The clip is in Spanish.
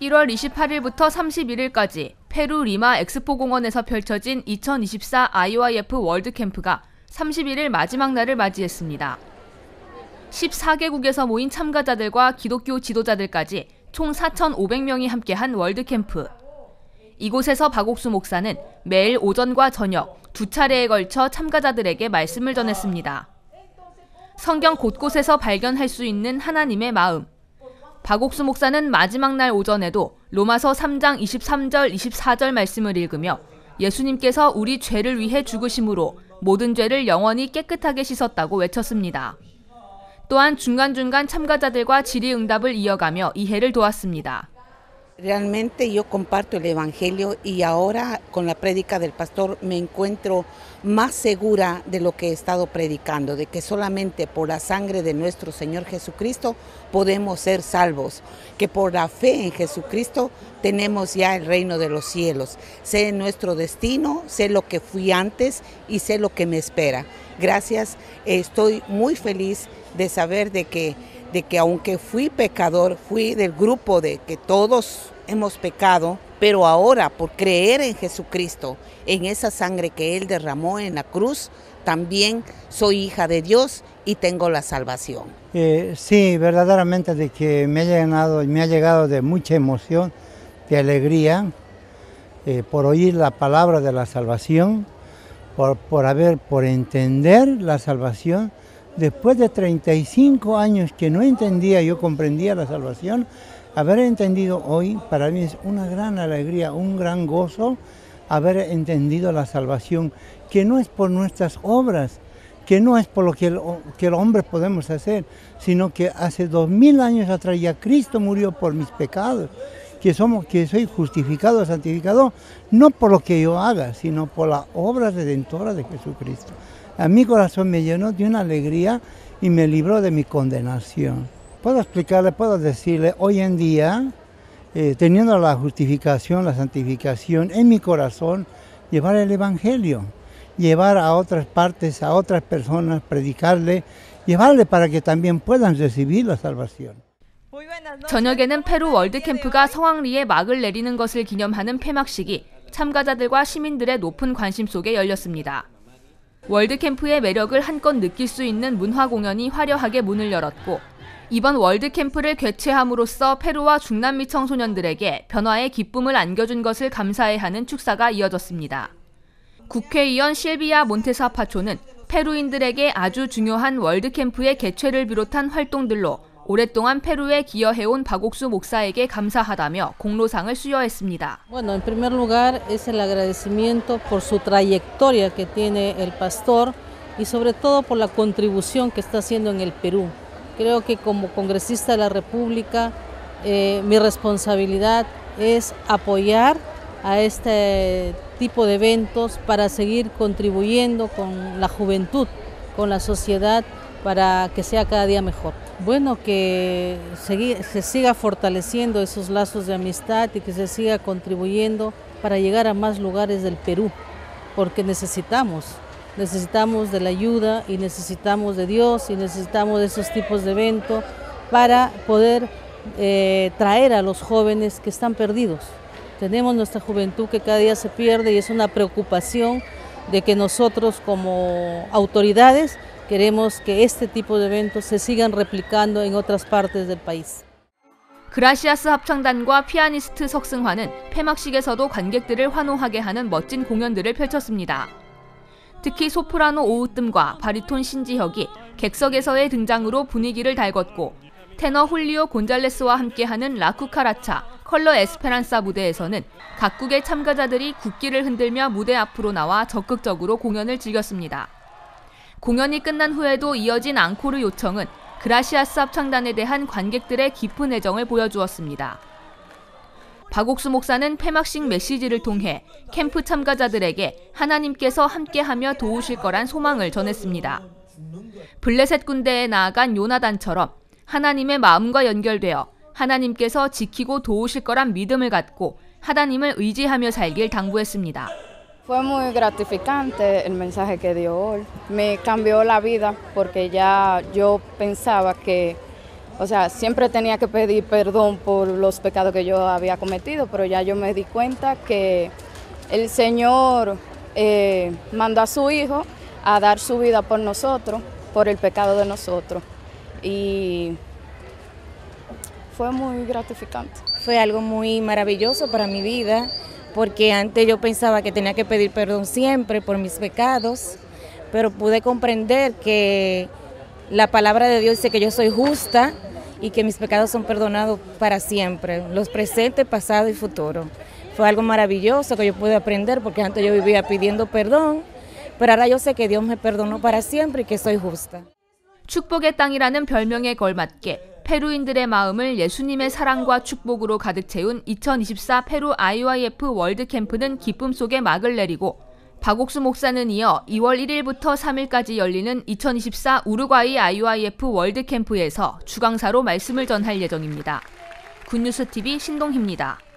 1월 28일부터 31일까지 페루 리마 엑스포 공원에서 펼쳐진 2024 IYF 월드 캠프가 31일 마지막 날을 맞이했습니다. 14개국에서 모인 참가자들과 기독교 지도자들까지 총 4,500명이 함께한 월드 캠프. 이곳에서 박옥수 목사는 매일 오전과 저녁 두 차례에 걸쳐 참가자들에게 말씀을 전했습니다. 성경 곳곳에서 발견할 수 있는 하나님의 마음. 박옥수 목사는 마지막 날 오전에도 로마서 3장 23절, 24절 말씀을 읽으며 예수님께서 우리 죄를 위해 죽으심으로 모든 죄를 영원히 깨끗하게 씻었다고 외쳤습니다. 또한 중간중간 참가자들과 질의응답을 이어가며 이해를 도왔습니다. Realmente yo comparto el Evangelio y ahora con la prédica del pastor me encuentro más segura de lo que he estado predicando, de que solamente por la sangre de nuestro Señor Jesucristo podemos ser salvos, que por la fe en Jesucristo tenemos ya el reino de los cielos. Sé nuestro destino, sé lo que fui antes y sé lo que me espera. Gracias, estoy muy feliz de saber de que aunque fui pecador, fui del grupo de que todos hemos pecado, pero ahora por creer en Jesucristo, en esa sangre que Él derramó en la cruz, también soy hija de Dios y tengo la salvación. Sí, verdaderamente de que me ha llegado de mucha emoción, de alegría, por oír la palabra de la salvación, por entender la salvación. Después de 35 años que no entendía, yo comprendía la salvación, haber entendido hoy para mí es una gran alegría, un gran gozo, haber entendido la salvación, que no es por nuestras obras, que no es por lo que el hombre podemos hacer, sino que hace 2000 años atrás ya Cristo murió por mis pecados, que soy justificado, santificado, no por lo que yo haga, sino por la obra redentora de Jesucristo. A mi corazón me llenó de una alegría y me libró de mi condenación. Puedo explicarle, puedo decirle, hoy en día, teniendo la justificación, la santificación en mi corazón, llevar el Evangelio, llevar a otras partes, a otras personas, predicarle, llevarle para que también puedan recibir la salvación. 저녁에는 페루 월드캠프가 성황리에 막을 내리는 것을 기념하는 폐막식이 참가자들과 시민들의 높은 관심 속에 열렸습니다. 월드캠프의 매력을 한껏 느낄 수 있는 문화 공연이 화려하게 문을 열었고, 이번 월드캠프를 개최함으로써 페루와 중남미 청소년들에게 변화의 기쁨을 안겨준 것을 감사해하는 축사가 이어졌습니다. 국회의원 실비아 몬테사 파초는 페루인들에게 아주 중요한 월드캠프의 개최를 비롯한 활동들로 오랫동안 페루에 기여해온 박옥수 목사에게 감사하다며 공로상을 수여했습니다. Bueno, en primer lugar es el agradecimiento por su trayectoria que tiene el pastor y sobre todo por la contribución que está haciendo en el Perú. Creo que como congresista de la República mi responsabilidad es apoyar a este tipo de eventos para seguir contribuyendo con la juventud, con la sociedad, para que sea cada día mejor. Bueno, que se siga fortaleciendo esos lazos de amistad y que se siga contribuyendo para llegar a más lugares del Perú, porque necesitamos de la ayuda y necesitamos de Dios y necesitamos de esos tipos de eventos para poder traer a los jóvenes que están perdidos. Tenemos nuestra juventud que cada día se pierde y es una preocupación de que nosotros como autoridades queremos que este tipo de eventos se sigan replicando en otras partes del país. 그라시아스 합창단과 피아니스트 석승환은 폐막식에서도 관객들을 환호하게 하는 멋진 공연들을 펼쳤습니다. 특히 소프라노 오우뜸과 바리톤 신지혁이 객석에서의 등장으로 분위기를 달궜고, 테너 훌리오 곤잘레스와 함께하는 라쿠카라차, 컬러 에스페란사 무대에서는 각국의 참가자들이 국기를 흔들며 무대 앞으로 나와 적극적으로 공연을 즐겼습니다. 공연이 끝난 후에도 이어진 앙코르 요청은 그라시아스 합창단에 대한 관객들의 깊은 애정을 보여주었습니다. 박옥수 목사는 폐막식 메시지를 통해 캠프 참가자들에게 하나님께서 함께하며 도우실 거란 소망을 전했습니다. 블레셋 군대에 나아간 요나단처럼 하나님의 마음과 연결되어 하나님께서 지키고 도우실 거란 믿음을 갖고 하나님을 의지하며 살길 당부했습니다. Fue muy gratificante el mensaje que dio hoy. Me cambió la vida porque ya yo pensaba que O sea, siempre tenía que pedir perdón por los pecados que yo había cometido, pero ya yo me di cuenta que el Señor mandó a su Hijo a dar su vida por nosotros, por el pecado de nosotros. Y fue muy gratificante. Fue algo muy maravilloso para mi vida, porque antes yo pensaba que tenía que pedir perdón siempre por mis pecados, pero pude comprender que la palabra de Dios dice que yo soy justa y que mis pecados son perdonados para siempre, los presentes, pasado y futuro. Fue algo maravilloso que yo pude aprender, porque antes yo vivía pidiendo perdón, pero ahora yo sé que Dios me perdonó para siempre y que soy justa. 축복의 땅이라는 별명에 걸맞게 페루인들의 마음을 예수님의 사랑과 축복으로 가득 채운 2024 페루 IYF 월드캠프는 기쁨 속에 막을 내리고 박옥수 목사는 이어 2월 1일부터 3일까지 열리는 2024 우루과이 IYF 월드캠프에서 주강사로 말씀을 전할 예정입니다. 굿뉴스TV 신동희입니다.